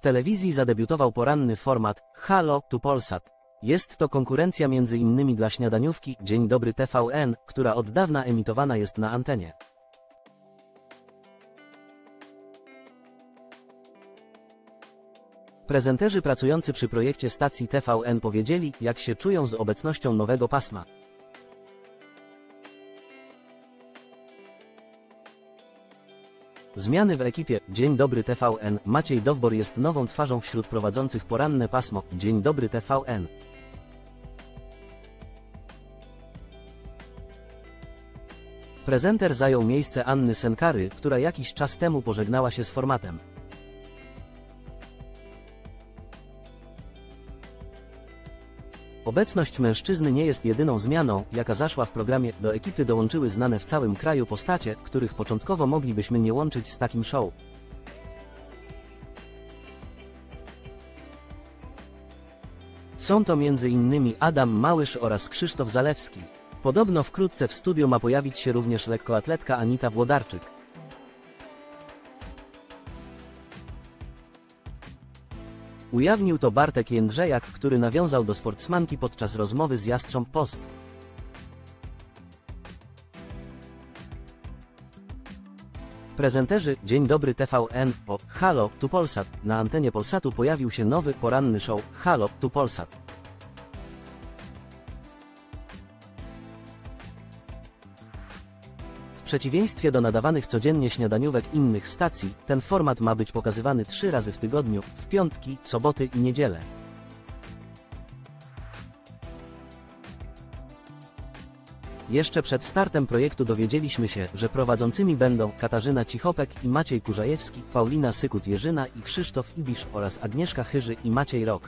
telewizji zadebiutował poranny format Halo tu Polsat. Jest to konkurencja m.in. dla śniadaniówki Dzień Dobry TVN, która od dawna emitowana jest na antenie. Prezenterzy pracujący przy projekcie stacji TVN powiedzieli, jak się czują z obecnością nowego pasma. Zmiany w ekipie Dzień Dobry TVN. Maciej Dowbor jest nową twarzą wśród prowadzących poranne pasmo Dzień Dobry TVN. Prezenter zajął miejsce Anny Senkary, która jakiś czas temu pożegnała się z formatem. Obecność mężczyzny nie jest jedyną zmianą, jaka zaszła w programie. Do ekipy dołączyły znane w całym kraju postacie, których początkowo moglibyśmy nie łączyć z takim show. Są to m.in. Adam Małysz oraz Krzysztof Zalewski. Podobno wkrótce w studiu ma pojawić się również lekkoatletka Anita Włodarczyk. Ujawnił to Bartek Jędrzejak, który nawiązał do sportsmanki podczas rozmowy z Jastrząb Post. Prezenterzy Dzień Dobry TVN o Halo tu Polsat. Na antenie Polsatu pojawił się nowy poranny show Halo tu Polsat. W przeciwieństwie do nadawanych codziennie śniadaniówek innych stacji, ten format ma być pokazywany 3 razy w tygodniu, w piątki, soboty i niedzielę. Jeszcze przed startem projektu dowiedzieliśmy się, że prowadzącymi będą Katarzyna Cichopek i Maciej Kurzajewski, Paulina Sykut-Jerzyna i Krzysztof Ibisz oraz Agnieszka Chyży i Maciej Rok.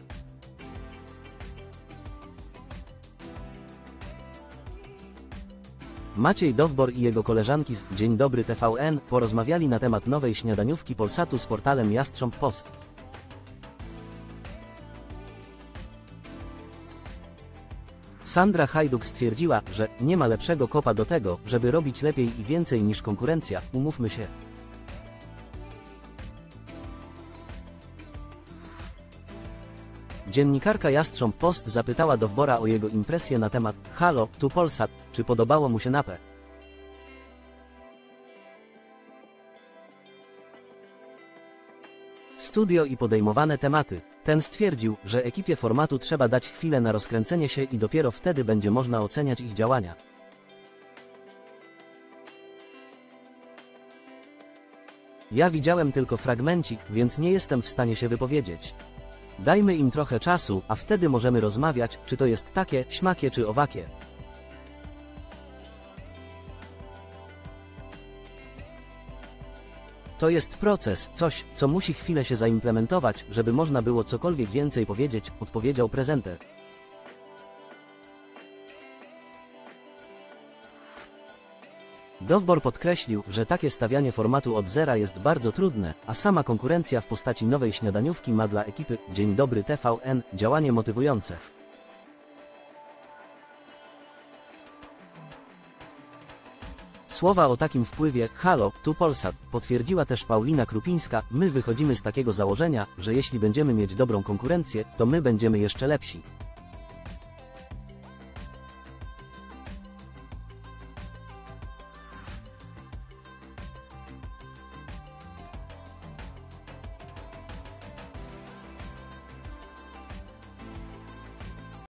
Maciej Dowbor i jego koleżanki z Dzień Dobry TVN porozmawiali na temat nowej śniadaniówki Polsatu z portalem Jastrząb Post. Sandra Hajduk stwierdziła, że nie ma lepszego kopa do tego, żeby robić lepiej i więcej niż konkurencja, umówmy się. Dziennikarka Jastrząb Post zapytała Dowbora o jego impresję na temat Halo tu Polsat, czy podobało mu się napę. Studio i podejmowane tematy. Ten stwierdził, że ekipie formatu trzeba dać chwilę na rozkręcenie się i dopiero wtedy będzie można oceniać ich działania. Ja widziałem tylko fragmencik, więc nie jestem w stanie się wypowiedzieć. Dajmy im trochę czasu, a wtedy możemy rozmawiać, czy to jest takie, śmakie czy owakie. To jest proces, coś, co musi chwilę się zaimplementować, żeby można było cokolwiek więcej powiedzieć, odpowiedział prezenter. Dowbor podkreślił, że takie stawianie formatu od zera jest bardzo trudne, a sama konkurencja w postaci nowej śniadaniówki ma dla ekipy Dzień Dobry TVN działanie motywujące. Słowa o takim wpływie Halo tu Polsat potwierdziła też Paulina Krupińska. My wychodzimy z takiego założenia, że jeśli będziemy mieć dobrą konkurencję, to my będziemy jeszcze lepsi.